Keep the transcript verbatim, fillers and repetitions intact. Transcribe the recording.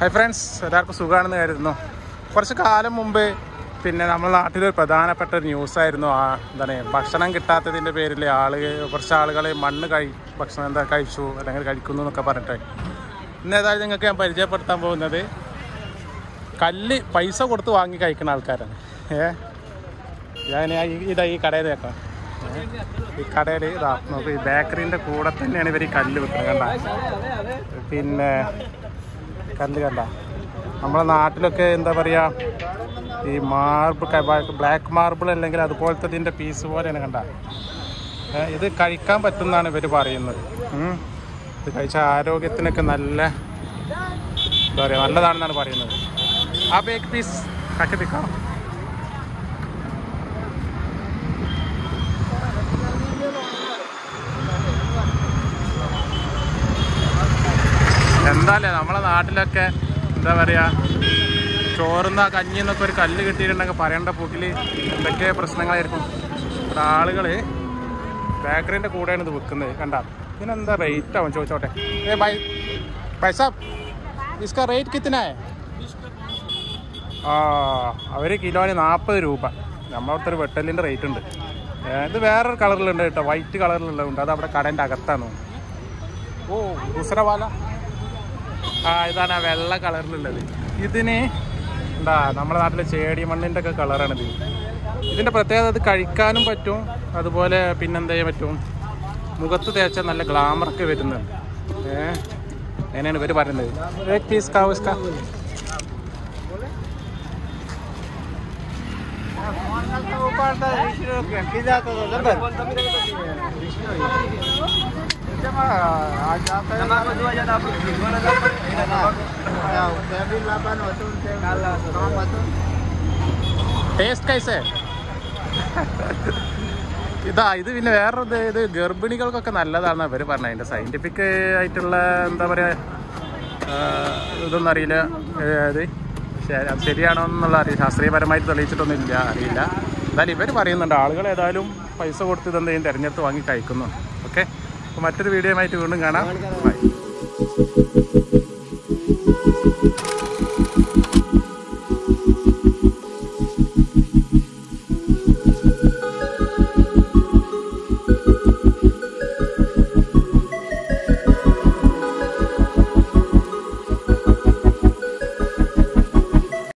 Hi friends, എല്ലാവർക്കും സുഖമാണെന്ന് കരുതുന്നു. കുറച്ച് കാലം മുമ്പ് പിന്നെ നമ്മുടെ നാട്ടിലൊരു പ്രധാനപ്പെട്ട ഒരു ന്യൂസായിരുന്നു. ആ എന്താണ് ഭക്ഷണം കിട്ടാത്തതിൻ്റെ പേരിൽ ആളുകൾ കുറച്ച് ആളുകൾ മണ്ണ് കഴി ഭക്ഷണം എന്താ കഴിച്ചു അല്ലെങ്കിൽ കഴിക്കുന്നു എന്നൊക്കെ പറഞ്ഞിട്ട്. ഇന്ന് ഏതായാലും നിങ്ങൾക്ക് ഞാൻ പരിചയപ്പെടുത്താൻ പോകുന്നത് കല്ല് പൈസ കൊടുത്ത് വാങ്ങി കഴിക്കുന്ന ആൾക്കാരാണ്. ഏ ഞാൻ ഇതാ ഈ കടയിൽ കേൾക്കാം. ഈ കടയിൽ ഇതാ നോക്ക്, ഈ ബേക്കറിൻ്റെ കൂടെ തന്നെയാണ് ഇവർ ഈ കല്ല് വിൽക്കുന്നത്. കണ്ട പിന്നെ കല്ല് കണ്ട നമ്മളെ നാട്ടിലൊക്കെ എന്താ പറയുക, ഈ മാർബിൾ ബ്ലാക്ക് മാർബിൾ അല്ലെങ്കിൽ അതുപോലത്തെ ഇതിൻ്റെ പീസ് പോലെയാണ്. കണ്ട ഇത് കഴിക്കാൻ പറ്റുമെന്നാണ് ഇവർ പറയുന്നത്. ഇത് കഴിച്ചാൽ ആരോഗ്യത്തിനൊക്കെ നല്ല എന്താ പറയുക നല്ലതാണെന്നാണ് പറയുന്നത്. ആ ബേക്ക് പീസ് കട്ടിപ്പിക്കാം. എന്താല്ലേ നമ്മളെ നാട്ടിലൊക്കെ എന്താ പറയുക, ചോറുന്ന കഞ്ഞി എന്നൊക്കെ ഒരു കല്ല് കിട്ടിയിട്ടുണ്ടെങ്കിൽ പറയേണ്ട പൂക്കിൽ എന്തൊക്കെ പ്രശ്നങ്ങളായിരിക്കും. ഇവിടെ ആളുകൾ ബേക്കറിൻ്റെ കൂടെയാണ് ഇത് വിൽക്കുന്നത്. കണ്ട ഇതിനെന്താ റേറ്റ് ആവും ചോദിച്ചോട്ടെ. ഏ ബൈ പൈസ ഇസ്കാ റേറ്റ് കിത്തനാ? ആ അവർ കിലോന് നാൽപ്പത് രൂപ. നമ്മളവിടുത്തെ ഒരു വെട്ടലിൻ്റെ റേറ്റ് ഉണ്ട്. ഇത് വേറൊരു കളറിലുണ്ട് കേട്ടോ, വൈറ്റ് കളറിലുള്ളതുണ്ട്. അത് അവിടെ കടേൻ്റെ അകത്താണ്. ഓ ഉസരവാല. ആ ഇതാണ് ആ വെള്ള കളറിലുള്ളത്. ഇതിന് എന്താ നമ്മുടെ നാട്ടിലെ ചേടി മണ്ണിൻ്റെ ഒക്കെ കളറാണിത്. ഇതിൻ്റെ പ്രത്യേകത ഇത് കഴിക്കാനും പറ്റും, അതുപോലെ പിന്നെന്താ ചെയ്യാൻ പറ്റും, മുഖത്ത് തേച്ചാൽ നല്ല ഗ്ലാമറൊക്കെ വരുന്നുണ്ട്. ഏഹ് അങ്ങനെയാണ് ഇവർ പറയുന്നത്. एक पीस का उसका ടേസ്റ്റ് കൈസേ? ഇതാ ഇത് പിന്നെ വേറൊരു ഇത് ഗർഭിണികൾക്കൊക്കെ നല്ലതാണെന്ന് അവർ പറഞ്ഞത്. അതിൻ്റെ സയൻറ്റിഫിക് ആയിട്ടുള്ള എന്താ പറയുക ഇതൊന്നും അറിയില്ല. അത് അത് ശരിയാണോ എന്നുള്ള അറിയില്ല, ശാസ്ത്രീയപരമായിട്ട് തെളിയിച്ചിട്ടൊന്നും ഇല്ല, അറിയില്ല. എന്തായാലും ഇവർ പറയുന്നുണ്ട് ആളുകൾ ഏതായാലും പൈസ കൊടുത്ത് ഇതെന്തെങ്കിലും തിരഞ്ഞെടുത്ത് വാങ്ങി കഴിക്കുന്നു. ഓക്കെ, അപ്പോൾ മറ്റൊരു വീഡിയോ ആയിട്ട് വീണ്ടും കാണാം. ബൈ.